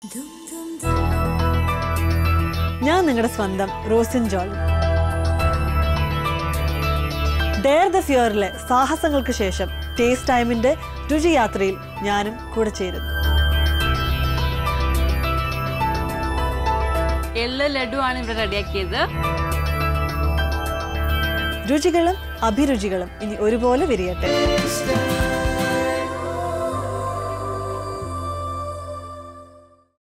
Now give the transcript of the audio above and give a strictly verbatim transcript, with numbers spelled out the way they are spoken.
ഞാൻ നിങ്ങളുടെ സ്വന്തം റോസിൻ ജോൾ. ഡെയർ ദ ഫിയറിലെ സാഹസങ്ങൾക്ക് ശേഷം ടേസ്റ്റ് ടൈമിന്റെ രുചിയാത്രയിൽ ഞാനും കൂടെ ചേരുന്നു. എല്ലാ ലഡുവാണ് ഇവിടെ റെഡിയാക്കിയത്. രുചികളും അഭിരുചികളും ഇനി ഒരുപോലെ വിരിയട്ടെ.